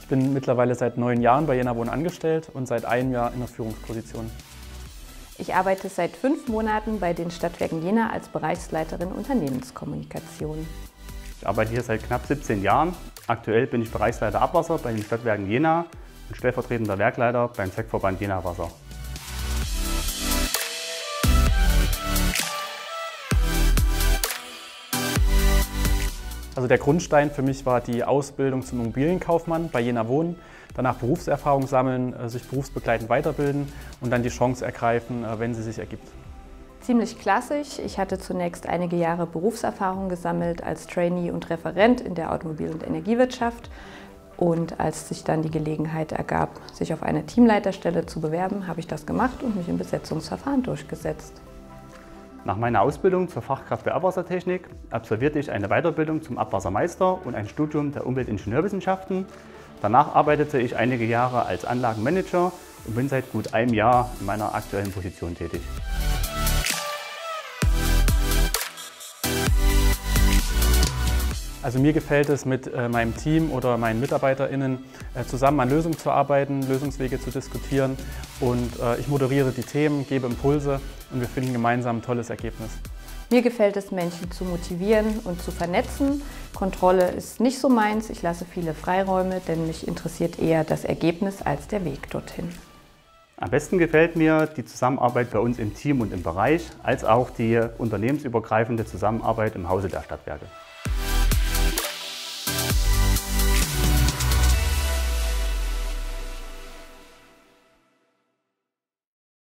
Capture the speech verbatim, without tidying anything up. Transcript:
bin mittlerweile seit neun Jahren bei Jena Wohnen angestellt und seit einem Jahr in der Führungsposition. Ich arbeite seit fünf Monaten bei den Stadtwerken Jena als Bereichsleiterin Unternehmenskommunikation. Ich arbeite hier seit knapp siebzehn Jahren. Aktuell bin ich Bereichsleiter Abwasser bei den Stadtwerken Jena und stellvertretender Werkleiter beim Zweckverband Jena Wasser. Also der Grundstein für mich war die Ausbildung zum Immobilienkaufmann bei Jena Wohnen, danach Berufserfahrung sammeln, sich berufsbegleitend weiterbilden und dann die Chance ergreifen, wenn sie sich ergibt. Ziemlich klassisch. Ich hatte zunächst einige Jahre Berufserfahrung gesammelt als Trainee und Referent in der Automobil- und Energiewirtschaft. Und als sich dann die Gelegenheit ergab, sich auf eine Teamleiterstelle zu bewerben, habe ich das gemacht und mich im Besetzungsverfahren durchgesetzt. Nach meiner Ausbildung zur Fachkraft für Abwassertechnik absolvierte ich eine Weiterbildung zum Abwassermeister und ein Studium der Umweltingenieurwissenschaften. Danach arbeitete ich einige Jahre als Anlagenmanager und bin seit gut einem Jahr in meiner aktuellen Position tätig. Also mir gefällt es, mit äh, meinem Team oder meinen MitarbeiterInnen äh, zusammen an Lösungen zu arbeiten, Lösungswege zu diskutieren und äh, ich moderiere die Themen, gebe Impulse und wir finden gemeinsam ein tolles Ergebnis. Mir gefällt es, Menschen zu motivieren und zu vernetzen. Kontrolle ist nicht so meins, ich lasse viele Freiräume, denn mich interessiert eher das Ergebnis als der Weg dorthin. Am besten gefällt mir die Zusammenarbeit bei uns im Team und im Bereich, als auch die unternehmensübergreifende Zusammenarbeit im Hause der Stadtwerke.